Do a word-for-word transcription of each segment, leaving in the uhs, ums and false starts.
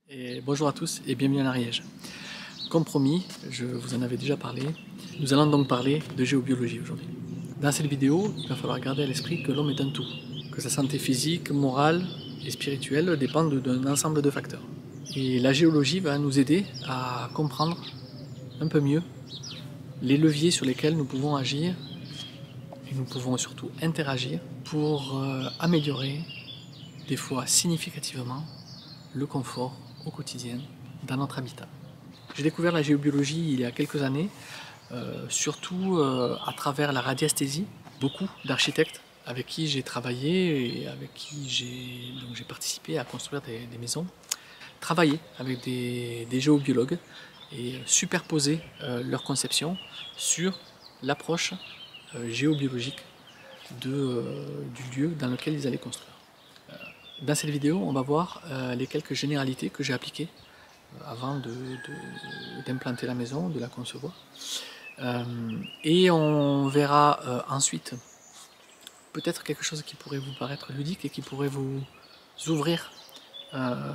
Et bonjour à tous et bienvenue en Ariège. Comme promis, je vous en avais déjà parlé, nous allons donc parler de géobiologie aujourd'hui. Dans cette vidéo, il va falloir garder à l'esprit que l'homme est un tout, que sa santé physique, morale et spirituelle dépendent d'un ensemble de facteurs. Et la géologie va nous aider à comprendre un peu mieux les leviers sur lesquels nous pouvons agir et nous pouvons surtout interagir pour améliorer, des fois significativement, le confort au quotidien dans notre habitat. J'ai découvert la géobiologie il y a quelques années, euh, surtout euh, à travers la radiesthésie. Beaucoup d'architectes avec qui j'ai travaillé et avec qui j'ai participé à construire des, des maisons, travaillaient avec des, des géobiologues et superposer euh, leur conception sur l'approche euh, géobiologique de, euh, du lieu dans lequel ils allaient construire. Dans cette vidéo, on va voir euh, les quelques généralités que j'ai appliquées euh, avant d'implanter la maison, de la concevoir. Euh, et on verra euh, ensuite peut-être quelque chose qui pourrait vous paraître ludique et qui pourrait vous ouvrir euh,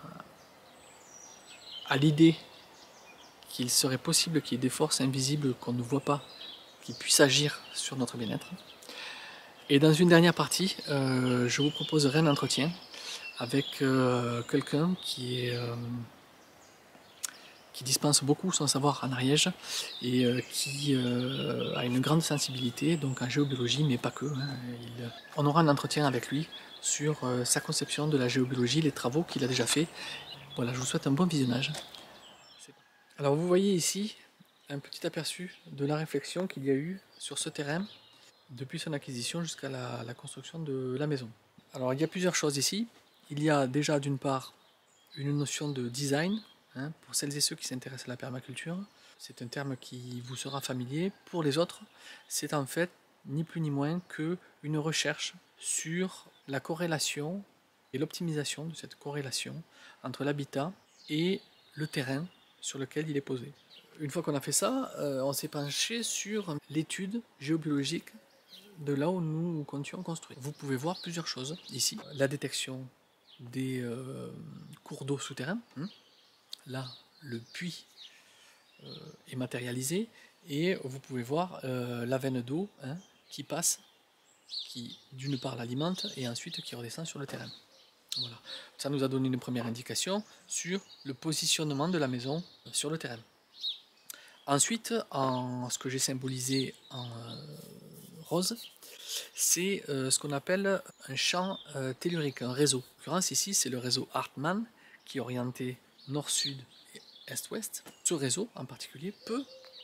à l'idée qu'il serait possible qu'il y ait des forces invisibles qu'on ne voit pas qui puissent agir sur notre bien-être. Et dans une dernière partie, euh, je vous proposerai un entretien avec euh, quelqu'un qui est euh, qui dispense beaucoup son savoir en Ariège et euh, qui euh, a une grande sensibilité donc en géobiologie, mais pas que. Hein. Il, on aura un entretien avec lui sur euh, sa conception de la géobiologie, les travaux qu'il a déjà fait. Voilà, je vous souhaite un bon visionnage. Alors vous voyez ici un petit aperçu de la réflexion qu'il y a eu sur ce terrain depuis son acquisition jusqu'à la, la construction de la maison. Alors il y a plusieurs choses ici. Il y a déjà d'une part une notion de design, hein, pour celles et ceux qui s'intéressent à la permaculture. C'est un terme qui vous sera familier. Pour les autres, c'est en fait ni plus ni moins qu'une recherche sur la corrélation et l'optimisation de cette corrélation entre l'habitat et le terrain sur lequel il est posé. Une fois qu'on a fait ça, euh, on s'est penché sur l'étude géobiologique de là où nous comptions construire. Vous pouvez voir plusieurs choses ici. La détection des euh, cours d'eau souterrains. Hein. Là, le puits euh, est matérialisé et vous pouvez voir euh, la veine d'eau, hein, qui passe, qui d'une part l'alimente et ensuite qui redescend sur le terrain. Voilà. Ça nous a donné une première indication sur le positionnement de la maison sur le terrain. Ensuite, en ce que j'ai symbolisé en euh, rose, c'est euh, ce qu'on appelle un champ euh, tellurique, un réseau. En l'occurrence ici, c'est le réseau Hartmann qui est orienté nord-sud et est-ouest. Ce réseau en particulier peut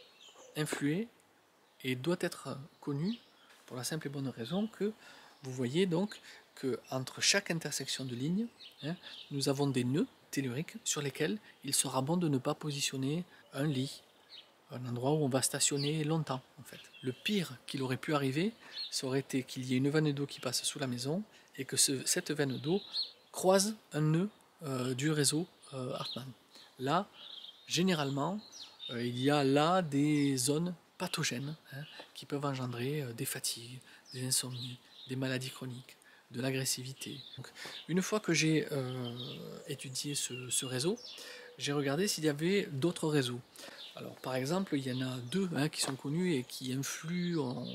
influer et doit être connu pour la simple et bonne raison que vous voyez donc que entre chaque intersection de lignes, hein, nous avons des nœuds telluriques sur lesquels il sera bon de ne pas positionner un lit, un endroit où on va stationner longtemps en fait. Le pire qu'il aurait pu arriver, ça aurait été qu'il y ait une veine d'eau qui passe sous la maison et que ce, cette veine d'eau croise un nœud euh, du réseau euh, Hartmann. Là, généralement, euh, il y a là des zones pathogènes, hein, qui peuvent engendrer euh, des fatigues, des insomnies, des maladies chroniques, de l'agressivité. Une fois que j'ai euh, étudié ce, ce réseau, j'ai regardé s'il y avait d'autres réseaux. Alors, par exemple, il y en a deux, hein, qui sont connus et qui influent en,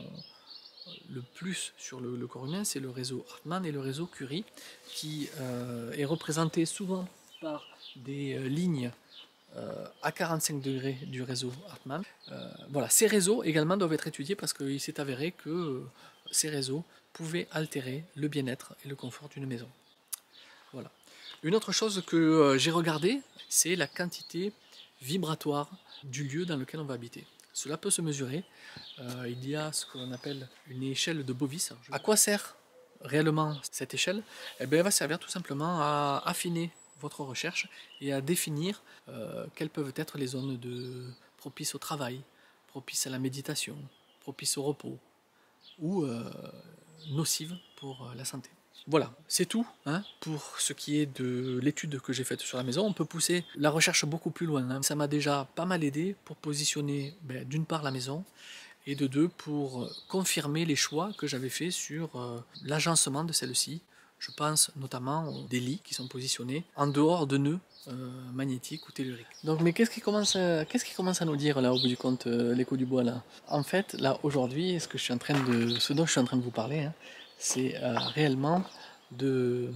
le plus sur le, le corps humain, c'est le réseau Hartmann et le réseau Curie, qui euh, est représenté souvent par des euh, lignes euh, à quarante-cinq degrés du réseau Hartmann. Euh, voilà, ces réseaux également doivent être étudiés parce qu'il s'est avéré que euh, ces réseaux pouvaient altérer le bien-être et le confort d'une maison. Voilà. Une autre chose que euh, j'ai regardé, c'est la quantité vibratoire du lieu dans lequel on va habiter. Cela peut se mesurer. Euh, il y a ce qu'on appelle une échelle de Bovis. À quoi sert réellement cette échelle? Eh bien, elle va servir tout simplement à affiner votre recherche et à définir euh, quelles peuvent être les zones de propices au travail, propices à la méditation, propices au repos ou euh, nocives pour la santé. Voilà, c'est tout, hein, pour ce qui est de l'étude que j'ai faite sur la maison. On peut pousser la recherche beaucoup plus loin, hein. Ça m'a déjà pas mal aidé pour positionner, ben, d'une part la maison, et de deux pour confirmer les choix que j'avais faits sur euh, l'agencement de celle-ci, Je pense notamment aux des lits qui sont positionnés en dehors de nœuds euh, magnétiques ou telluriques. Donc, mais qu'est-ce qui commence à, qu'est-ce qui commence à nous dire là au bout du compte, euh, l'écho du bois là? En fait, là aujourd'hui, ce que je suis en train de, ce dont je suis en train de vous parler, hein, c'est euh, réellement de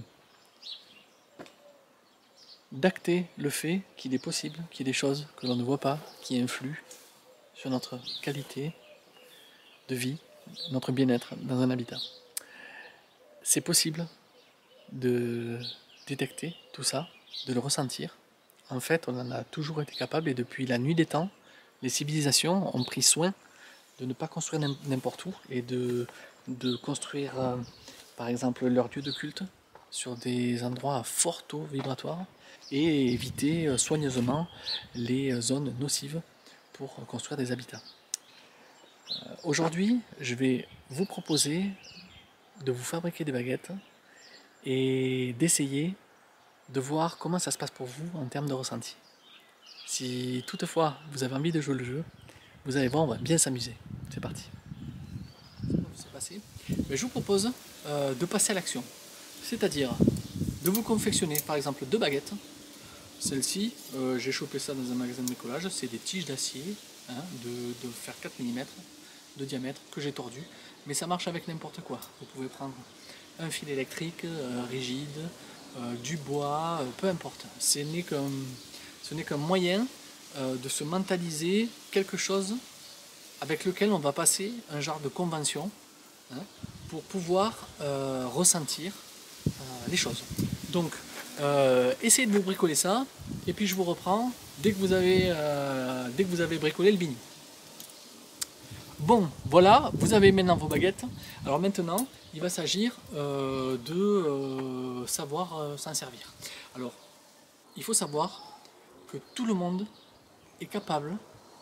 d'acter le fait qu'il est possible qu'il y ait des choses que l'on ne voit pas, qui influent sur notre qualité de vie, notre bien-être dans un habitat. C'est possible de détecter tout ça, de le ressentir. En fait, on en a toujours été capable et depuis la nuit des temps, les civilisations ont pris soin de ne pas construire n'importe où et de, de construire, euh, par exemple, leur lieu de culte sur des endroits à fort taux vibratoire et éviter euh, soigneusement les zones nocives pour construire des habitats. Euh, Aujourd'hui, je vais vous proposer de vous fabriquer des baguettes et d'essayer de voir comment ça se passe pour vous en termes de ressenti. Si toutefois vous avez envie de jouer le jeu, vous allez voir, on va bien s'amuser. C'est parti. C'est passé. Mais je vous propose euh, de passer à l'action. C'est-à-dire de vous confectionner par exemple deux baguettes. Celle-ci, euh, j'ai chopé ça dans un magasin de bricolage, c'est des tiges d'acier hein, de, de faire quatre millimètres de diamètre que j'ai tordu. Mais ça marche avec n'importe quoi. Vous pouvez prendre un fil électrique euh, rigide, euh, du bois, euh, peu importe. Ce n'est qu'un, ce n'est qu'un moyen euh, de se mentaliser quelque chose avec lequel on va passer un genre de convention hein, pour pouvoir euh, ressentir euh, les choses. Donc, euh, essayez de vous bricoler ça, et puis je vous reprends dès que vous avez, euh, dès que vous avez bricolé le bini. Bon, voilà, vous avez maintenant vos baguettes. Alors maintenant, il va s'agir euh, de euh, savoir euh, s'en servir. Alors, il faut savoir que tout le monde est capable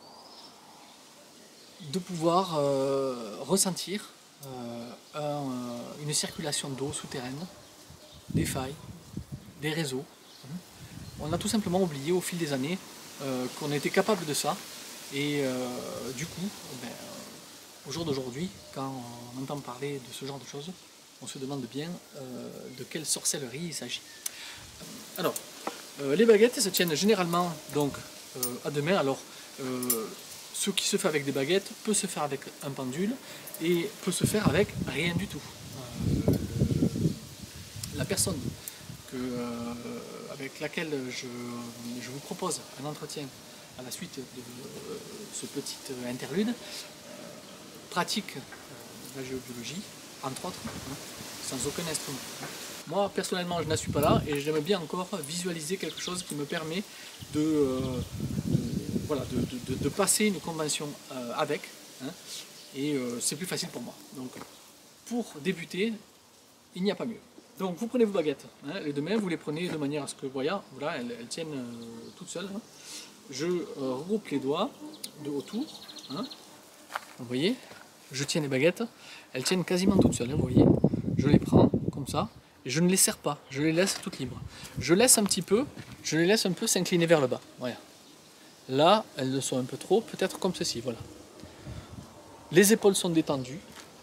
de pouvoir euh, ressentir euh, un, une circulation d'eau souterraine, des failles, des réseaux. On a tout simplement oublié au fil des années euh, qu'on était capable de ça. Et euh, du coup, ben, au jour d'aujourd'hui, quand on entend parler de ce genre de choses, on se demande bien euh, de quelle sorcellerie il s'agit. Alors, euh, les baguettes se tiennent généralement donc euh, à deux mains. Alors, euh, ce qui se fait avec des baguettes peut se faire avec un pendule et peut se faire avec rien du tout. Euh, la personne que, euh, avec laquelle je, je vous propose un entretien à la suite de euh, ce petit interlude euh, pratique euh, la géobiologie, entre autres, hein, sans aucun instrument. Moi, personnellement, je n'en suis pas là et j'aime bien encore visualiser quelque chose qui me permet de, euh, de, voilà, de, de, de passer une convention euh, avec, hein, et euh, c'est plus facile pour moi. Donc, pour débuter, il n'y a pas mieux. Donc, vous prenez vos baguettes, hein, les deux mains, vous les prenez de manière à ce que, voilà, voilà elles, elles tiennent euh, toutes seules. Hein. Je euh, regroupe les doigts de autour, hein, vous voyez, je tiens les baguettes, elles tiennent quasiment toutes seules, hein, vous voyez, je les prends comme ça, et je ne les serre pas, je les laisse toutes libres. Je laisse un petit peu, je les laisse un peu s'incliner vers le bas, voilà. Là, elles le sont un peu trop, peut-être comme ceci, voilà. Les épaules sont détendues,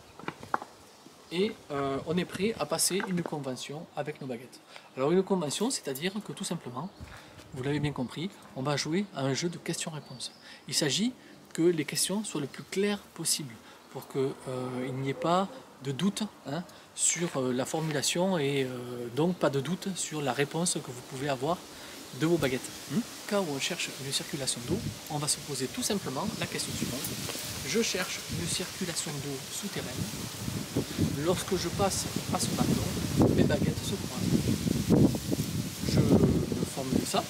et euh, on est prêt à passer une convention avec nos baguettes. Alors une convention, c'est-à-dire que tout simplement, vous l'avez bien compris, on va jouer à un jeu de questions-réponses. Il s'agit que les questions soient le plus claires possible, pour qu'il euh, n'y ait pas de doute hein, sur euh, la formulation et euh, donc pas de doute sur la réponse que vous pouvez avoir de vos baguettes. Hmm Quand on cherche une circulation d'eau, on va se poser tout simplement la question suivante. Je cherche une circulation d'eau souterraine. Lorsque je passe à ce bâton, mes baguettes se croisent. Je formule ça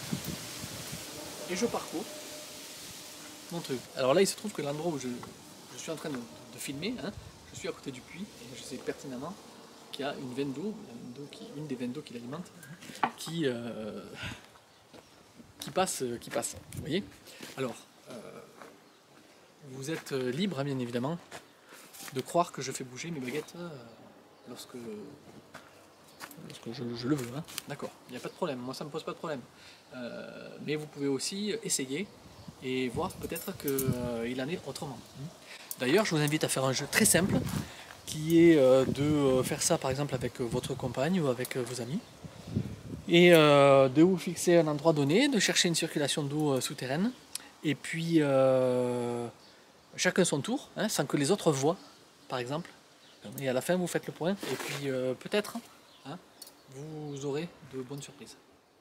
et je parcours mon truc. Alors là, il se trouve que l'endroit où je, je suis en train de, de filmer, hein, je suis à côté du puits et je sais pertinemment qu'il y a une veine d'eau, une des veines d'eau qui l'alimente, qui, euh, qui passe, qui passe. Vous voyez ? Alors, euh, vous êtes libre, hein, bien évidemment, de croire que je fais bouger mes baguettes euh, lorsque, lorsque je, je le veux. Hein. D'accord, il n'y a pas de problème, moi ça ne me pose pas de problème. Euh, mais vous pouvez aussi essayer et voir peut-être qu'il euh, en est autrement. D'ailleurs, je vous invite à faire un jeu très simple qui est euh, de faire ça par exemple avec votre compagne ou avec euh, vos amis, et euh, de vous fixer un endroit donné, de chercher une circulation d'eau euh, souterraine, et puis euh, chacun son tour, hein, sans que les autres voient, par exemple. Et à la fin, vous faites le point, et puis euh, peut-être, hein, vous aurez de bonnes surprises.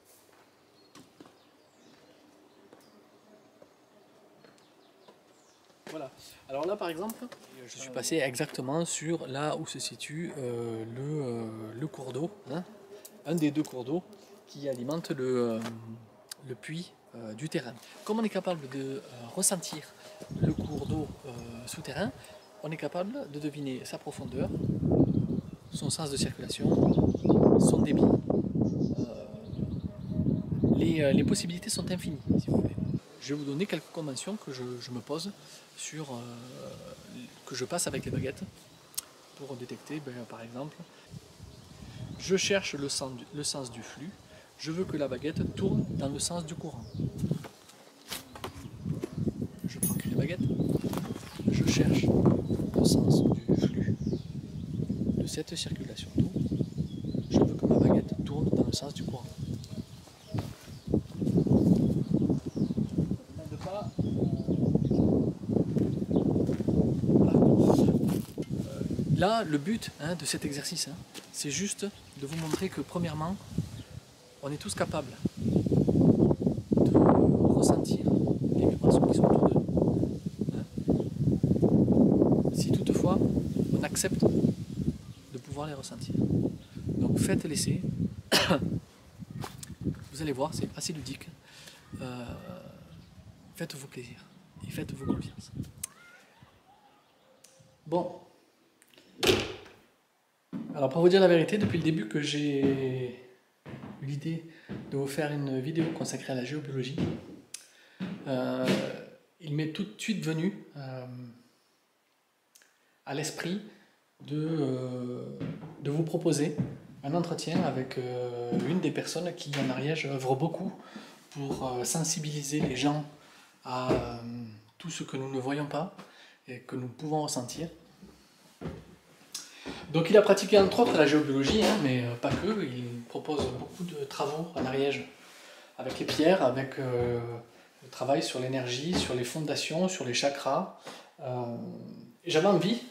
Voilà. Alors là, par exemple, je suis passé exactement sur là où se situe euh, le, euh, le cours d'eau, hein, un des deux cours d'eau qui alimente le, euh, le puits euh, du terrain. Comme on est capable de euh, ressentir le cours d'eau euh, souterrain, on est capable de deviner sa profondeur, son sens de circulation, son débit. Euh, les, les possibilités sont infinies, si vous voulez. Je vais vous donner quelques conventions que je, je me pose sur, euh, que je passe avec les baguettes pour détecter, ben, par exemple, je cherche le sens, du, le sens du flux, je veux que la baguette tourne dans le sens du courant. Je prends une baguette, je cherche le sens du flux de cette circulation d'eau, je veux que ma baguette tourne dans le sens du courant. Là, le but hein, de cet exercice, hein, c'est juste de vous montrer que premièrement, on est tous capables de ressentir les vibrations qui sont autour de nous. Hein. Si toutefois, on accepte de pouvoir les ressentir. Donc faites l'essai. Vous allez voir, c'est assez ludique. Euh, faites-vous plaisir et faites-vous confiance. Bon. Alors pour vous dire la vérité, depuis le début que j'ai eu l'idée de vous faire une vidéo consacrée à la géobiologie, euh, il m'est tout de suite venu euh, à l'esprit de, euh, de vous proposer un entretien avec euh, une des personnes qui en Ariège œuvre beaucoup pour euh, sensibiliser les gens à euh, tout ce que nous ne voyons pas et que nous pouvons ressentir. Donc il a pratiqué entre autres la géobiologie, hein, mais pas que, il propose beaucoup de travaux en Ariège avec les pierres, avec euh, le travail sur l'énergie, sur les fondations, sur les chakras. Euh, J'avais envie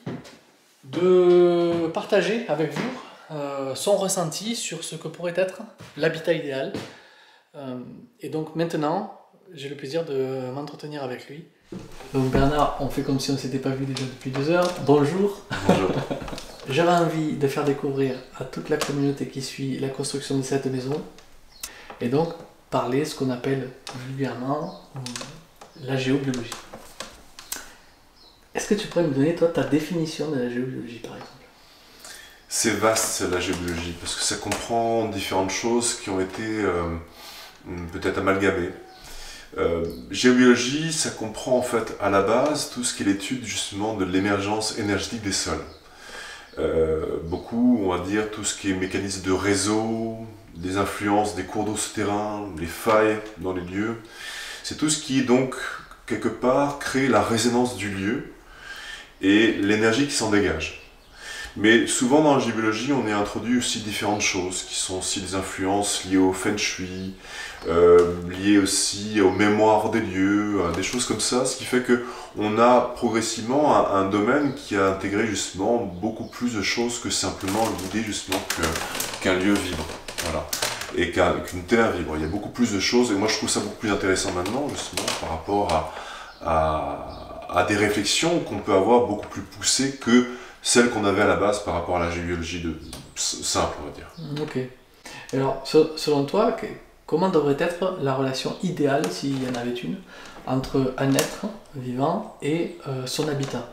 de partager avec vous euh, son ressenti sur ce que pourrait être l'habitat idéal. Euh, et donc maintenant, j'ai le plaisir de m'entretenir avec lui. Donc Bernard, on fait comme si on ne s'était pas vu déjà depuis deux heures. Bonjour. Bonjour. J'avais envie de faire découvrir à toute la communauté qui suit la construction de cette maison et donc parler ce qu'on appelle vulgairement la géobiologie. Est-ce que tu pourrais me donner toi ta définition de la géobiologie par exemple? C'est vaste la géobiologie parce que ça comprend différentes choses qui ont été euh, peut-être amalgamées. Euh, géobiologie, ça comprend en fait à la base tout ce qui est l'étude justement de l'émergence énergétique des sols. Euh, beaucoup, on va dire, tout ce qui est mécanisme de réseau, des influences des cours d'eau souterrains, les failles dans les lieux. C'est tout ce qui, donc, quelque part, crée la résonance du lieu et l'énergie qui s'en dégage. Mais souvent, dans la géobiologie, on est introduit aussi différentes choses, qui sont aussi des influences liées au feng shui, euh, liées aussi aux mémoires des lieux, euh, des choses comme ça, ce qui fait qu'on a progressivement un, un domaine qui a intégré justement beaucoup plus de choses que simplement l'idée justement que, qu'un lieu vibre, voilà, et qu'un, qu'une terre vibre. Il y a beaucoup plus de choses, et moi je trouve ça beaucoup plus intéressant maintenant, justement, par rapport à, à, à des réflexions qu'on peut avoir beaucoup plus poussées que celle qu'on avait à la base par rapport à la géobiologie de, simple, on va dire. Ok. Alors, selon toi, comment devrait être la relation idéale, s'il y en avait une, entre un être vivant et euh, son habitat?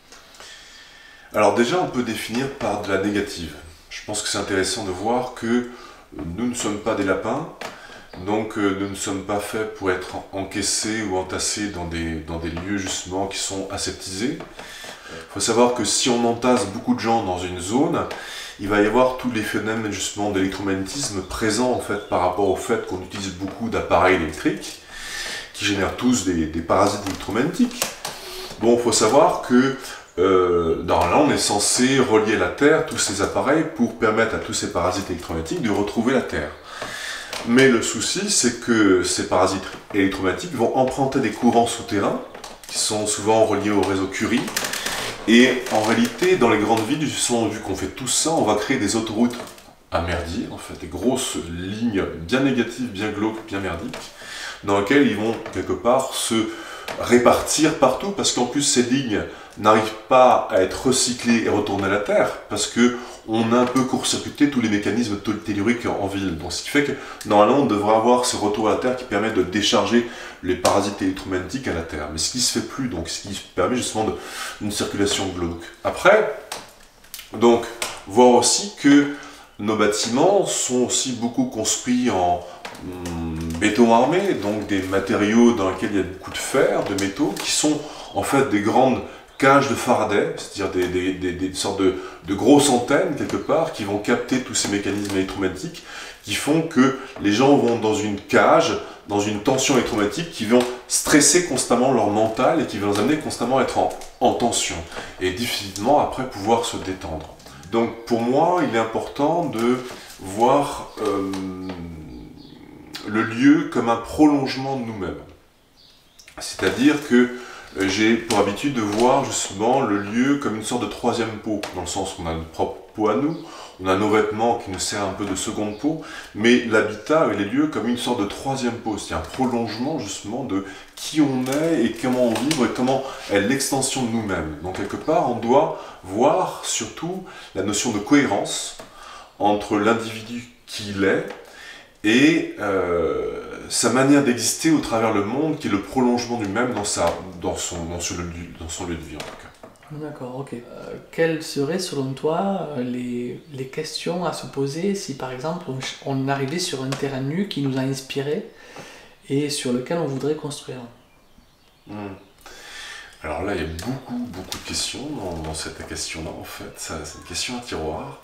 Alors déjà, on peut définir par de la négative. Je pense que c'est intéressant de voir que nous ne sommes pas des lapins, donc euh, nous ne sommes pas faits pour être encaissés ou entassés dans des, dans des lieux justement qui sont aseptisés. Il faut savoir que si on entasse beaucoup de gens dans une zone, il va y avoir tous les phénomènes justement d'électromagnétisme présents en fait par rapport au fait qu'on utilise beaucoup d'appareils électriques qui génèrent tous des, des parasites électromagnétiques. Bon, il faut savoir que euh, normalement on est censé relier la Terre, tous ces appareils, pour permettre à tous ces parasites électromagnétiques de retrouver la Terre. Mais le souci, c'est que ces parasites électromagnétiques vont emprunter des courants souterrains, qui sont souvent reliés au réseau Curie. Et en réalité, dans les grandes villes, vu qu'on fait tout ça, on va créer des autoroutes à merdier, en fait, des grosses lignes bien négatives, bien glauques, bien merdiques, dans lesquelles ils vont quelque part se répartir partout, parce qu'en plus ces lignes n'arrivent pas à être recyclées et retournées à la Terre, parce que on a un peu court-circuité tous les mécanismes telluriques en ville. Donc ce qui fait que normalement on devrait avoir ce retour à la Terre qui permet de décharger les parasites électromagnétiques à la Terre. Mais ce qui se fait plus, donc ce qui permet justement de, une circulation glauque. Après, donc, voir aussi que nos bâtiments sont aussi beaucoup construits en hum, béton armé, donc des matériaux dans lesquels il y a beaucoup de fer, de métaux, qui sont en fait des grandes cages de Faraday, c'est-à-dire des, des, des, des sortes de, de grosses antennes quelque part qui vont capter tous ces mécanismes électromagnétiques qui font que les gens vont dans une cage, dans une tension électromagnétique qui vont stresser constamment leur mental et qui vont les amener constamment à être en, en tension et difficilement après pouvoir se détendre. Donc pour moi, il est important de voir euh, le lieu comme un prolongement de nous-mêmes. C'est-à-dire que j'ai pour habitude de voir justement le lieu comme une sorte de troisième peau, dans le sens où on a notre propre peau à nous, on a nos vêtements qui nous servent un peu de seconde peau, mais l'habitat et les lieux comme une sorte de troisième peau, c'est un prolongement justement de qui on est et comment on vit et comment est l'extension de nous-mêmes. Donc quelque part, on doit voir surtout la notion de cohérence entre l'individu qu'il est et euh, sa manière d'exister au travers le monde, qui est le prolongement du même dans, sa, dans, son, dans, son, dans son lieu de vie en tout cas. D'accord, ok. Euh, quelles seraient selon toi les, les questions à se poser si par exemple on, on arrivait sur un terrain nu qui nous a inspiré et sur lequel on voudrait construire? hmm. Alors là il y a beaucoup beaucoup de questions dans, dans cette question-là en fait, c'est une question à tiroir.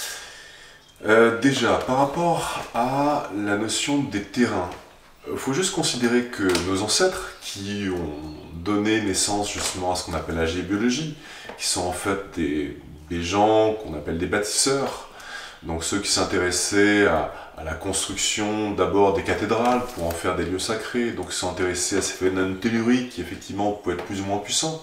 Euh, déjà, par rapport à la notion des terrains, il faut juste considérer que nos ancêtres qui ont donné naissance justement à ce qu'on appelle la géobiologie, qui sont en fait des, des gens qu'on appelle des bâtisseurs, donc ceux qui s'intéressaient à, à la construction d'abord des cathédrales pour en faire des lieux sacrés, donc qui sont intéressés à ces phénomènes telluriques qui effectivement pouvaient être plus ou moins puissants.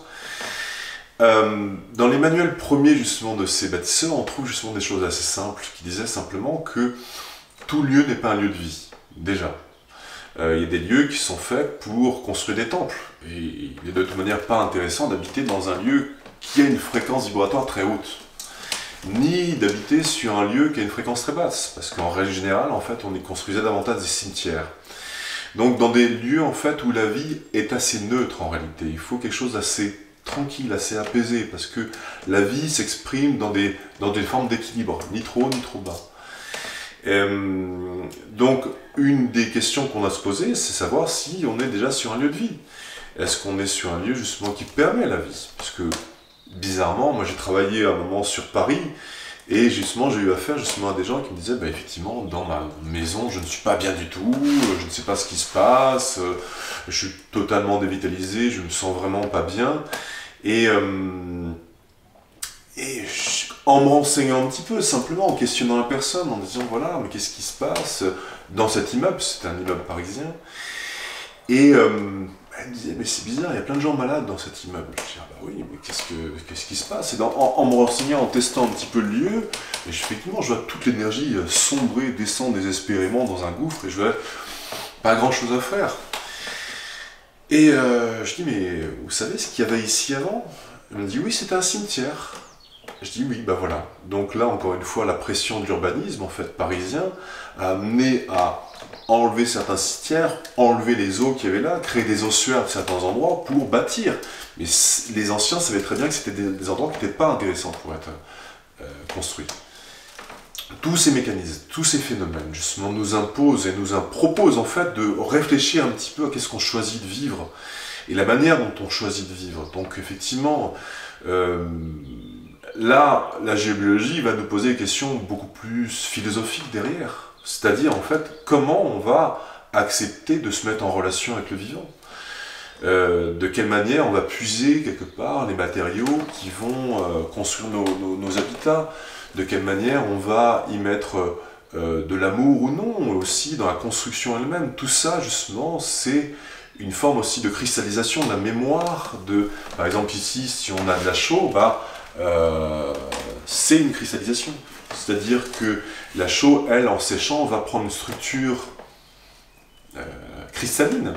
Euh, dans les manuels premiers justement de ces bâtisseurs, on trouve justement des choses assez simples qui disaient simplement que tout lieu n'est pas un lieu de vie, déjà. Euh, il y a des lieux qui sont faits pour construire des temples, et il est de toute manière pas intéressant d'habiter dans un lieu qui a une fréquence vibratoire très haute, ni d'habiter sur un lieu qui a une fréquence très basse, parce qu'en règle générale, en fait, on y construisait davantage des cimetières. Donc dans des lieux en fait où la vie est assez neutre en réalité, il faut quelque chose d'assez tranquille, assez apaisé, parce que la vie s'exprime dans des, dans des formes d'équilibre, ni trop haut ni trop bas. Euh, donc une des questions qu'on a à se poser, c'est savoir si on est déjà sur un lieu de vie. Est-ce qu'on est sur un lieu justement qui permet la vie? Parce que bizarrement, moi j'ai travaillé un moment sur Paris, et justement j'ai eu affaire justement à des gens qui me disaient bah, effectivement dans ma maison je ne suis pas bien du tout, je ne sais pas ce qui se passe, je suis totalement dévitalisé, je me sens vraiment pas bien. Et, euh, et je, en me renseignant un petit peu, simplement en questionnant la personne, en disant voilà, mais qu'est-ce qui se passe dans cet immeuble, c'est un immeuble parisien. Et euh, elle me disait mais c'est bizarre, il y a plein de gens malades dans cet immeuble. Je dis ah bah oui, mais qu'est-ce que qu'est-ce qui se passe? Et dans, en, en me renseignant, en testant un petit peu le lieu, et je, effectivement je vois toute l'énergie sombrer, descendre désespérément dans un gouffre, et je vois pas grand chose à faire. Et euh, je dis, mais vous savez ce qu'il y avait ici avant? Elle me dit, oui, c'était un cimetière. Je dis, oui, ben voilà. Donc là, encore une fois, la pression de l'urbanisme, en fait, parisien, a amené à enlever certains cimetières, enlever les eaux qu'il y avait là, créer des ossuaires de certains endroits pour bâtir. Mais les anciens savaient très bien que c'était des, des endroits qui n'étaient pas intéressants pour être euh, construits. Tous ces mécanismes, tous ces phénomènes, justement, nous imposent et nous proposent en fait de réfléchir un petit peu à qu'est-ce qu'on choisit de vivre et la manière dont on choisit de vivre. Donc effectivement, euh, là, la géobiologie va nous poser des questions beaucoup plus philosophiques derrière. C'est-à-dire en fait, comment on va accepter de se mettre en relation avec le vivant. euh, de quelle manière on va puiser quelque part les matériaux qui vont euh, construire nos, nos, nos habitats, de quelle manière on va y mettre euh, de l'amour ou non, aussi dans la construction elle-même. Tout ça, justement, c'est une forme aussi de cristallisation de la mémoire. De, par exemple, ici, si on a de la chaux, bah, euh, c'est une cristallisation. C'est-à-dire que la chaux, elle, en séchant, va prendre une structure euh, cristalline.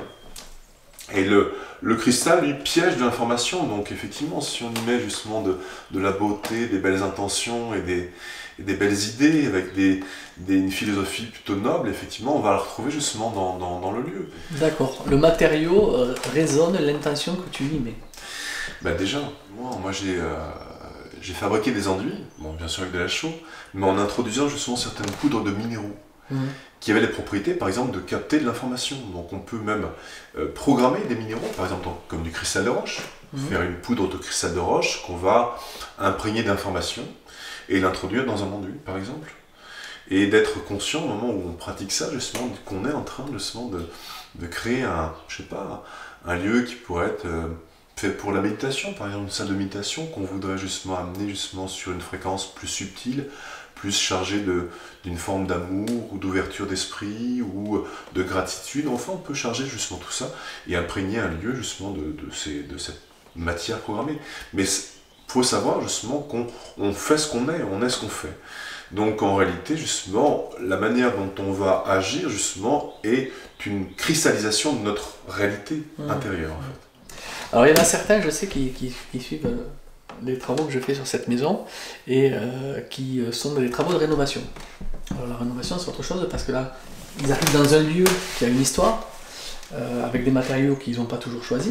Et le, le cristal, lui, piège de l'information. Donc, effectivement, si on y met justement de, de la beauté, des belles intentions et des, et des belles idées, avec des, des, une philosophie plutôt noble, effectivement, on va la retrouver justement dans, dans, dans le lieu. D'accord. Le matériau euh, résonne l'intention que tu y mets. Ben déjà, moi, moi j'ai euh, j'ai fabriqué des enduits, bon, bien sûr avec de la chaux, mais en introduisant justement certaines poudres de minéraux. Mmh. Qui avaient les propriétés, par exemple, de capter de l'information. Donc on peut même euh, programmer des minéraux, par exemple dans, comme du cristal de roche, mmh. faire une poudre de cristal de roche qu'on va imprégner d'informations et l'introduire dans un enduit, par exemple. Et d'être conscient au moment où on pratique ça, justement, qu'on est en train justement de, de créer un, je sais pas, un lieu qui pourrait être euh, fait pour la méditation, par exemple une salle de méditation qu'on voudrait justement amener justement sur une fréquence plus subtile, plus chargé d'une forme d'amour ou d'ouverture d'esprit ou de gratitude. Enfin, on peut charger justement tout ça et imprégner un lieu justement de, de, ces, de cette matière programmée. Mais il faut savoir justement qu'on on fait ce qu'on est, on est ce qu'on fait. Donc en réalité, justement, la manière dont on va agir justement est une cristallisation de notre réalité mmh. intérieure. En fait. Alors il y en a certains, je sais, qui, qui, qui suivent... Euh... les travaux que je fais sur cette maison et euh, qui sont des travaux de rénovation. Alors la rénovation c'est autre chose parce que là ils arrivent dans un lieu qui a une histoire euh, avec des matériaux qu'ils n'ont pas toujours choisis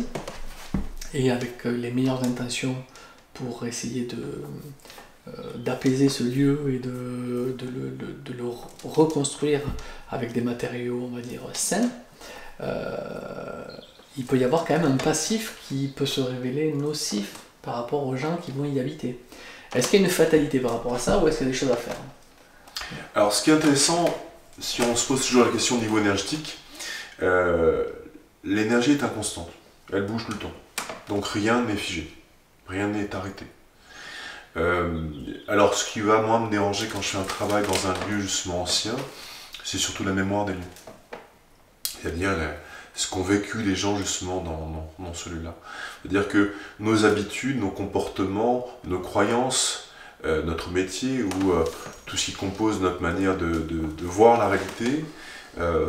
et avec euh, les meilleures intentions pour essayer de euh, d'apaiser ce lieu et de, de, le, de, de le reconstruire avec des matériaux on va dire sains. Euh, il peut y avoir quand même un passif qui peut se révéler nocif par rapport aux gens qui vont y habiter. Est-ce qu'il y a une fatalité par rapport à ça ou est-ce qu'il y a des choses à faire? Alors ce qui est intéressant, si on se pose toujours la question au niveau énergétique, euh, l'énergie est inconstante, elle bouge tout le temps. Donc rien n'est figé, rien n'est arrêté. Euh, alors ce qui va moi me déranger quand je fais un travail dans un lieu justement ancien, c'est surtout la mémoire des lieux. C'est-à-dire la, ce qu'ont vécu les gens justement dans, dans, dans ce lieu-là. C'est-à-dire que nos habitudes, nos comportements, nos croyances, euh, notre métier ou euh, tout ce qui compose notre manière de, de, de voir la réalité euh,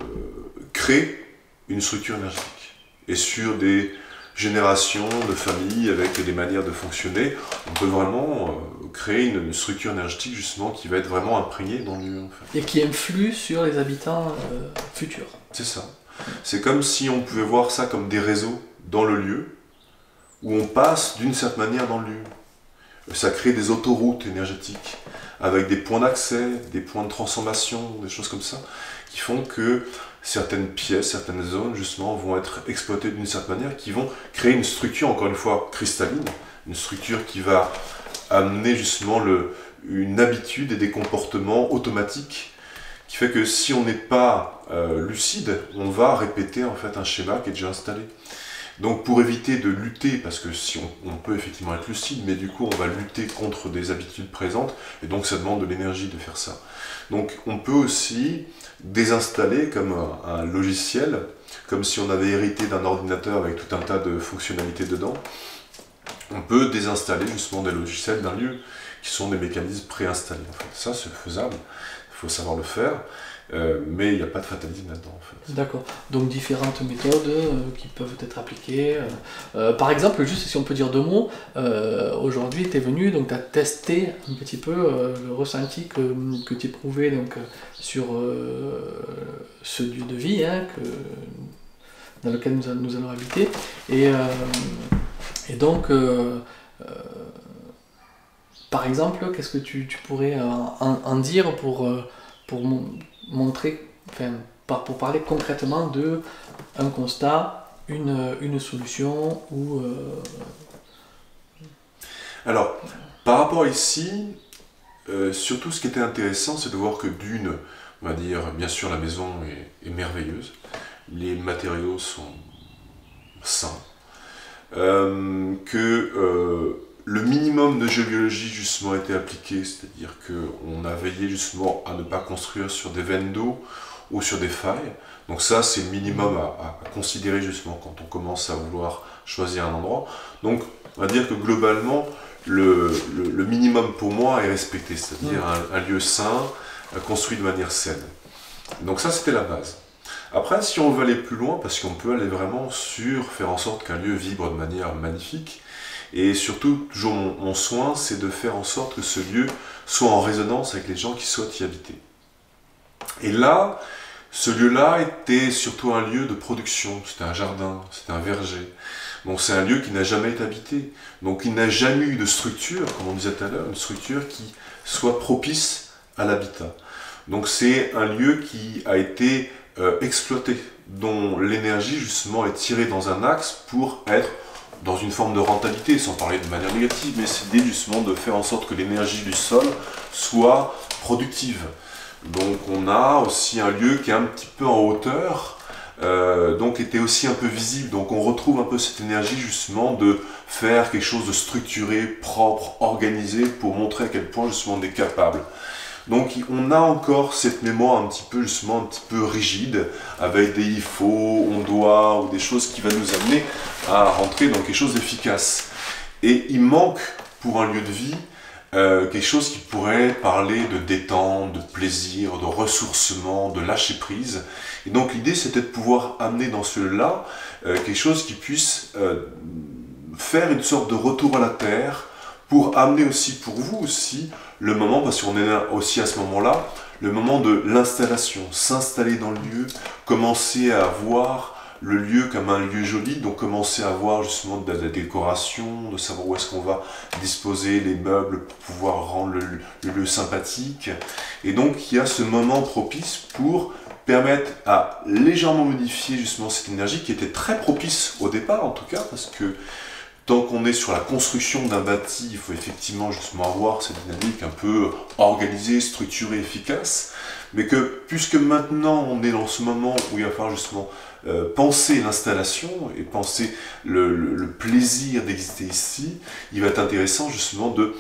crée une structure énergétique. Et sur des générations de familles avec des manières de fonctionner, on peut vraiment euh, créer une, une structure énergétique justement qui va être vraiment imprégnée dans le lieu. En fait. Et qui influe sur les habitants euh, futurs. C'est ça. C'est comme si on pouvait voir ça comme des réseaux dans le lieu, où on passe d'une certaine manière dans le lieu. Ça crée des autoroutes énergétiques, avec des points d'accès, des points de transformation, des choses comme ça, qui font que certaines pièces, certaines zones, justement, vont être exploitées d'une certaine manière, qui vont créer une structure, encore une fois, cristalline, une structure qui va amener justement le, une habitude et des comportements automatiques, qui fait que si on n'est pas euh, lucide, on va répéter en fait un schéma qui est déjà installé. Donc pour éviter de lutter, parce que si on, on peut effectivement être lucide, mais du coup on va lutter contre des habitudes présentes, et donc ça demande de l'énergie de faire ça. Donc on peut aussi désinstaller comme un, un logiciel, comme si on avait hérité d'un ordinateur avec tout un tas de fonctionnalités dedans. On peut désinstaller justement des logiciels d'un lieu, qui sont des mécanismes préinstallés. En fait. Ça c'est faisable. Il faut savoir le faire, euh, mais il n'y a pas de fatalisme là-dedans. En fait. D'accord, donc différentes méthodes euh, qui peuvent être appliquées. Euh, euh, par exemple, juste si on peut dire deux mots, euh, aujourd'hui tu es venu, donc tu as testé un petit peu euh, le ressenti que, que tu éprouvais donc, sur euh, ce lieu de vie hein, que, dans lequel nous, nous allons habiter. Et, euh, et donc, euh, euh, par exemple, qu'est-ce que tu, tu pourrais en, en dire pour, pour montrer, enfin, pour parler concrètement de un constat, une, une solution ou... Euh... Alors, par rapport ici, euh, surtout ce qui était intéressant, c'est de voir que d'une, on va dire, bien sûr la maison est, est merveilleuse, les matériaux sont, sain, euh, que euh, le minimum de géobiologie justement a été appliqué, c'est-à-dire qu'on a veillé justement à ne pas construire sur des veines d'eau ou sur des failles. Donc ça, c'est le minimum à, à considérer justement quand on commence à vouloir choisir un endroit. Donc on va dire que globalement, le, le, le minimum pour moi est respecté, c'est-à-dire un, un lieu sain, construit de manière saine. Donc ça, c'était la base. Après, si on veut aller plus loin, parce qu'on peut aller vraiment sur faire en sorte qu'un lieu vibre de manière magnifique, et surtout, toujours mon, mon soin, c'est de faire en sorte que ce lieu soit en résonance avec les gens qui souhaitent y habiter. Et là, ce lieu-là était surtout un lieu de production, c'était un jardin, c'était un verger. Donc c'est un lieu qui n'a jamais été habité, donc il n'a jamais eu de structure, comme on disait tout à l'heure, une structure qui soit propice à l'habitat. Donc c'est un lieu qui a été euh, exploité, dont l'énergie justement est tirée dans un axe pour être dans une forme de rentabilité, sans parler de manière négative, mais c'est l'idée justement de faire en sorte que l'énergie du sol soit productive. Donc on a aussi un lieu qui est un petit peu en hauteur, euh, donc était aussi un peu visible, donc on retrouve un peu cette énergie justement de faire quelque chose de structuré, propre, organisé, pour montrer à quel point justement on est capable. Donc on a encore cette mémoire un petit peu justement un petit peu rigide, avec des il faut, on doit, ou des choses qui vont nous amener à rentrer dans quelque chose d'efficace. Et il manque pour un lieu de vie euh, quelque chose qui pourrait parler de détente, de plaisir, de ressourcement, de lâcher prise. Et donc l'idée c'était de pouvoir amener dans ce lieu-là euh, quelque chose qui puisse euh, faire une sorte de retour à la terre, pour amener aussi pour vous aussi le moment, parce qu'on est aussi à ce moment-là, le moment de l'installation, s'installer dans le lieu, commencer à voir le lieu comme un lieu joli, donc commencer à voir justement de la décoration, de savoir où est-ce qu'on va disposer les meubles pour pouvoir rendre le, le lieu sympathique. Et donc il y a ce moment propice pour permettre à légèrement modifier justement cette énergie qui était très propice au départ en tout cas, parce que tant qu'on est sur la construction d'un bâti, il faut effectivement justement avoir cette dynamique un peu organisée, structurée, efficace, mais que puisque maintenant on est dans ce moment où il va falloir justement euh, penser l'installation et penser le, le, le plaisir d'exister ici, il va être intéressant justement de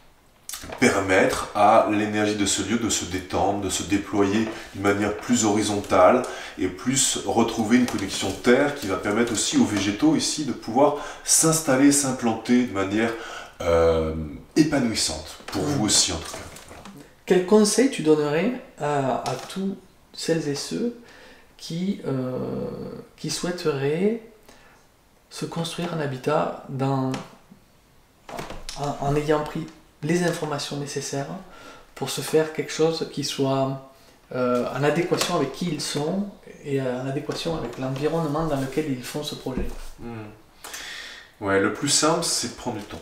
permettre à l'énergie de ce lieu de se détendre, de se déployer d'une manière plus horizontale et plus retrouver une connexion terre qui va permettre aussi aux végétaux ici de pouvoir s'installer, s'implanter de manière euh, épanouissante, pour mmh. vous aussi en tout cas. Voilà. Quel conseil tu donnerais à, à tous celles et ceux qui, euh, qui souhaiteraient se construire un habitat dans, en, en ayant pris les informations nécessaires pour se faire quelque chose qui soit euh, en adéquation avec qui ils sont et en adéquation avec l'environnement dans lequel ils font ce projet. Mmh. Ouais, le plus simple, c'est de prendre du temps.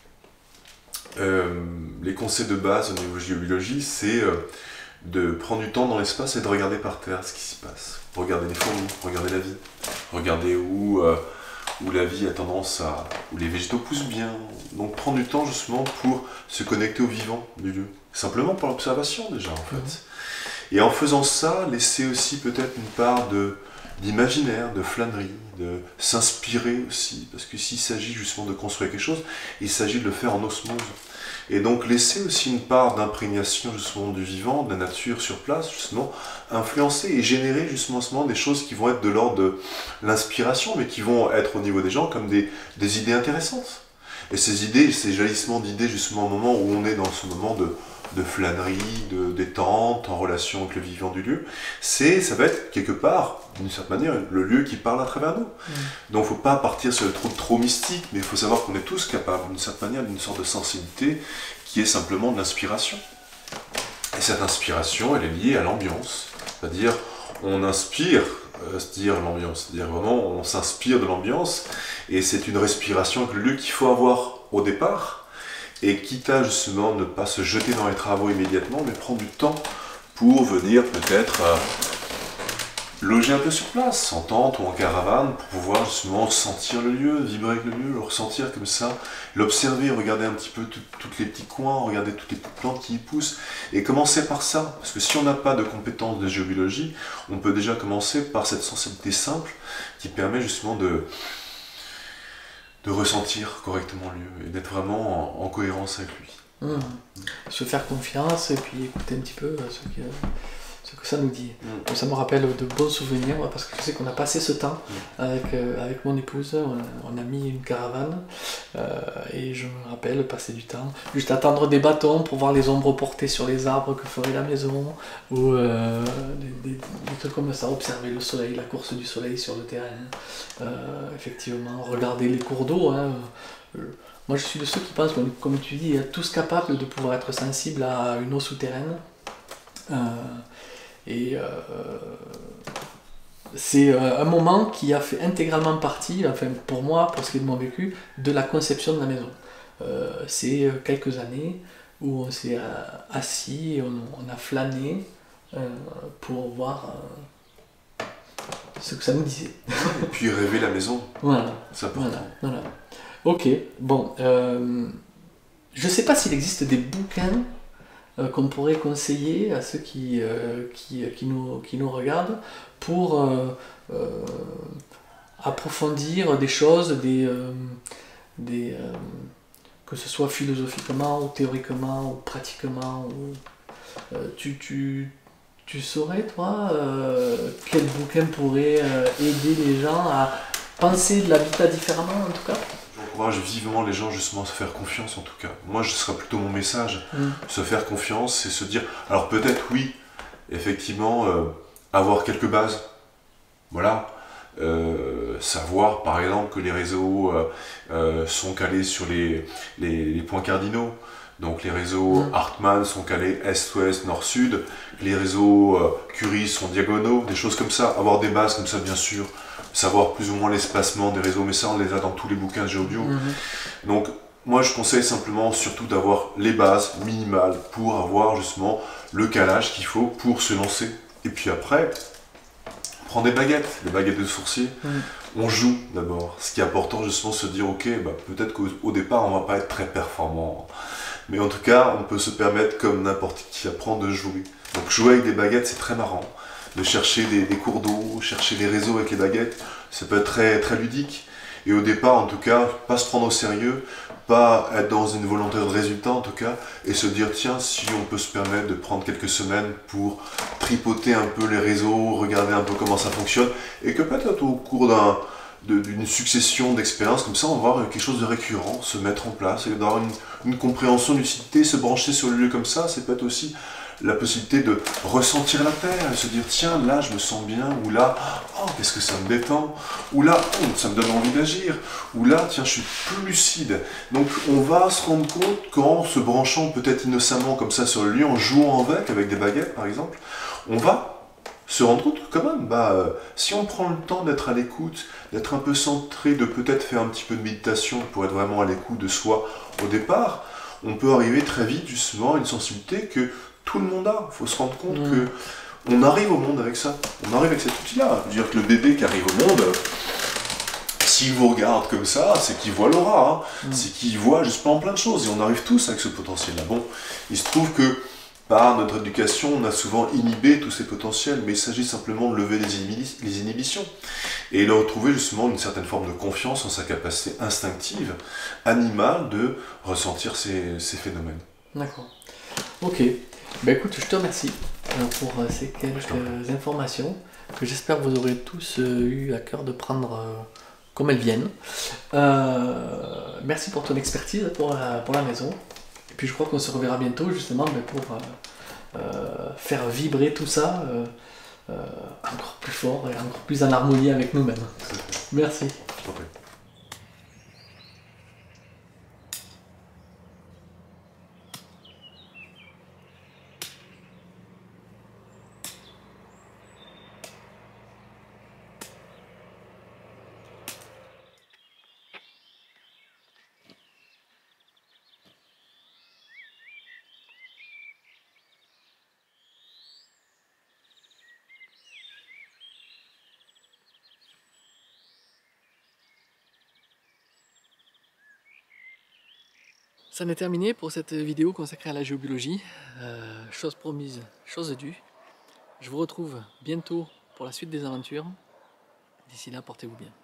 Euh, les conseils de base au niveau géobiologie, c'est euh, de prendre du temps dans l'espace et de regarder par terre ce qui s'y passe. Regarder les fourmis, regarder la vie, regarder où... Euh, où la vie a tendance à... où les végétaux poussent bien. Donc prendre du temps justement pour se connecter au vivant du lieu. Simplement pour l'observation déjà en fait. Mmh. Et en faisant ça, laisser aussi peut-être une part de d'imaginaire, de flânerie, de s'inspirer aussi. Parce que s'il s'agit justement de construire quelque chose, il s'agit de le faire en osmose. Et donc laisser aussi une part d'imprégnation justement du vivant, de la nature sur place, justement, influencer et générer justement des choses qui vont être de l'ordre de l'inspiration, mais qui vont être au niveau des gens comme des, des idées intéressantes. Et ces idées, ces jaillissements d'idées justement au moment où on est dans ce moment de, de flânerie, de détente, en relation avec le vivant du lieu, c'est, ça va être quelque part, d'une certaine manière, le lieu qui parle à travers nous. Mmh. Donc il ne faut pas partir sur le truc trop mystique, mais il faut savoir qu'on est tous capables, d'une certaine manière, d'une sorte de sensibilité qui est simplement de l'inspiration. Et cette inspiration, elle est liée à l'ambiance. C'est-à-dire, on inspire, euh, c'est-à-dire l'ambiance, c'est-à-dire vraiment, on s'inspire de l'ambiance, et c'est une respiration avec le lieu qu'il faut avoir au départ, et quitte à justement ne pas se jeter dans les travaux immédiatement, mais prendre du temps pour venir peut-être euh, loger un peu sur place, en tente ou en caravane, pour pouvoir justement sentir le lieu, vibrer avec le lieu, le ressentir comme ça, l'observer, regarder un petit peu tous les petits coins, regarder toutes les petites plantes qui y poussent, et commencer par ça, parce que si on n'a pas de compétences de géobiologie, on peut déjà commencer par cette sensibilité simple qui permet justement de de ressentir correctement le lieu et d'être vraiment en, en cohérence avec lui. Mmh. Se faire confiance et puis écouter un petit peu ce que, ce que ça nous dit. Mmh. Ça me rappelle de bons souvenirs parce que je sais qu'on a passé ce temps mmh. avec, euh, avec mon épouse, on a, on a mis une caravane euh, et je me rappelle passer du temps, juste attendre des bâtons pour voir les ombres portées sur les arbres que ferait la maison ou euh, des, des, des trucs comme ça, observer le soleil, la course du soleil sur le terrain, euh, effectivement, regarder les cours d'eau. Hein, euh, Moi je suis de ceux qui pensent, comme tu dis, tous capables de pouvoir être sensibles à une eau souterraine. Euh, et euh, c'est un moment qui a fait intégralement partie, enfin pour moi, pour ce qui est de mon vécu, de la conception de la maison. Euh, c'est quelques années où on s'est assis, on, on a flâné euh, pour voir euh, ce que ça nous disait. Et puis rêver la maison, voilà. C'est important. Voilà, voilà. Ok, bon, euh, je ne sais pas s'il existe des bouquins euh, qu'on pourrait conseiller à ceux qui, euh, qui, qui, nous, qui nous regardent pour euh, euh, approfondir des choses, des, euh, des, euh, que ce soit philosophiquement ou théoriquement ou pratiquement. Ou, euh, tu, tu, tu saurais, toi, euh, quel bouquin pourrait euh, aider les gens à penser de l'habitat différemment, en tout cas? J'encourage vivement les gens justement à se faire confiance en tout cas. Moi, ce sera plutôt mon message. Mm. Se faire confiance, c'est se dire... Alors peut-être oui, effectivement, euh, avoir quelques bases. Voilà. Euh, savoir par exemple que les réseaux euh, euh, sont calés sur les, les, les points cardinaux. Donc les réseaux mmh. Hartmann sont calés est-ouest, nord-sud. Les réseaux euh, Curie sont diagonaux, des choses comme ça. Avoir des bases comme ça, bien sûr. Savoir plus ou moins l'espacement des réseaux, mais ça on les a dans tous les bouquins de GeoBio. Mmh. Donc moi je conseille simplement surtout d'avoir les bases minimales pour avoir justement le calage qu'il faut pour se lancer. Et puis après, prendre des baguettes, des baguettes de sourcier. Mmh. On joue d'abord. Ce qui est important justement, se dire ok, bah, peut-être qu'au départ on va pas être très performant. Mais en tout cas, on peut se permettre, comme n'importe qui, apprendre de jouer. Donc jouer avec des baguettes, c'est très marrant. De chercher des, des cours d'eau, chercher les réseaux avec les baguettes, ça peut être très, très ludique. Et au départ, en tout cas, pas se prendre au sérieux, pas être dans une volonté de résultat en tout cas, et se dire tiens, si on peut se permettre de prendre quelques semaines pour tripoter un peu les réseaux, regarder un peu comment ça fonctionne, et que peut-être au cours d'un d'une succession d'expériences comme ça, on va avoir quelque chose de récurrent se mettre en place, et d'avoir une, une compréhension d'utilité, se brancher sur le lieu comme ça, c'est peut-être aussi la possibilité de ressentir la terre, et se dire tiens, là je me sens bien, ou là, oh, qu'est-ce que ça me détend, ou là, oh, ça me donne envie d'agir, ou là, tiens, je suis plus lucide. Donc on va se rendre compte qu'en se branchant peut-être innocemment comme ça sur le lieu, en jouant avec, avec des baguettes par exemple, on va se rendre compte quand même, bah, euh, si on prend le temps d'être à l'écoute, d'être un peu centré, de peut-être faire un petit peu de méditation pour être vraiment à l'écoute de soi au départ, on peut arriver très vite justement à une sensibilité que tout le monde a. Il faut se rendre compte mmh. que on arrive au monde avec ça, on arrive avec cet outil-là. Je veux dire que le bébé qui arrive au monde, euh, s'il vous regarde comme ça, c'est qu'il voit l'aura, hein. mmh. c'est qu'il voit justement plein de choses, et on arrive tous avec ce potentiel-là. Bon, il se trouve que par notre éducation, on a souvent inhibé tous ces potentiels, mais il s'agit simplement de lever les inhibitions et de retrouver justement une certaine forme de confiance en sa capacité instinctive, animale, de ressentir ces, ces phénomènes. D'accord. Ok. Ben écoute, je te remercie pour ces quelques informations que j'espère que vous aurez tous eu à cœur de prendre comme elles viennent. Euh, merci pour ton expertise pour la, pour la maison. Et puis je crois qu'on se reverra bientôt justement pour euh, euh, faire vibrer tout ça euh, euh, encore plus fort et encore plus en harmonie avec nous-mêmes. Merci. Okay. Ça en est terminé pour cette vidéo consacrée à la géobiologie. Euh, chose promise, chose due. Je vous retrouve bientôt pour la suite des aventures. D'ici là, portez-vous bien.